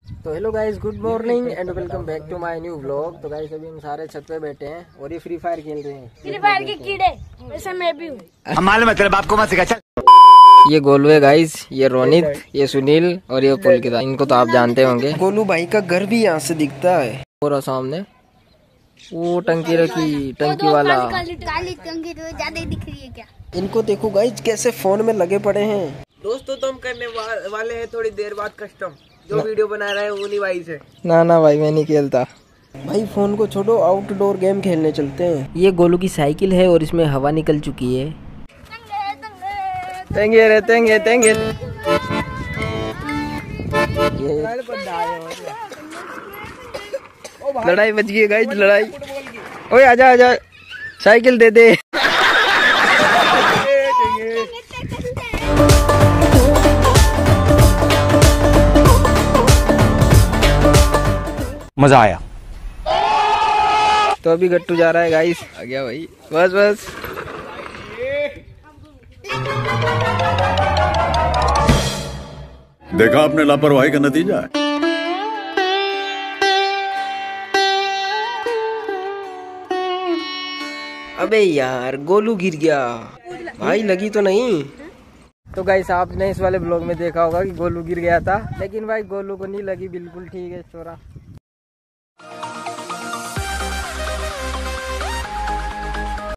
तो hello guys, good morning and welcome back to my new vlog. तो guys अभी हम सारे छत पे बैठे हैं और ये फ्री फायर खेल रहे हैं। फ्री फायर के कीड़े वैसे मैं भी हूँ। हमारे मतलब आपको मत सिखा। चल ये गोलू है गाइस, ये रोनित, ये सुनील और ये पुलकिता। इनको तो आप जानते होंगे। गोलू भाई का घर भी यहाँ से दिखता है। और सामने वो टंकी रखी, टंकी वाला काली टंकी तो ज्यादा दिख रही है क्या? इनको देखो गाइस कैसे फोन में लगे पड़े हैं। दोस्तों तो हम करने वाले हैं थोड़ी देर बाद कस्टम, जो वीडियो बना रहा है उन्हीं भाई से। ना भाई मैं नहीं खेलता भाई, फोन को छोड़ो, आउटडोर गेम खेलने चलते हैं। ये गोलू की साइकिल है और इसमें हवा निकल चुकी है। तेंगे रे तेंगे तेंगे। लड़ाई बच गई गाइस, लड़ाई। ओए आजा आजा, साइकिल दे दे। मजा आया। तो अभी गट्टू जा रहा है गाइस। आ गया भाई, बस बस। देखा आपने लापरवाही का नतीजा है। अबे यार गोलू गिर गया भाई, लगी तो नहीं। तो गाइस आपने इस वाले ब्लॉग में देखा होगा कि गोलू गिर गया था, लेकिन भाई गोलू को नहीं लगी, बिल्कुल ठीक है छोरा।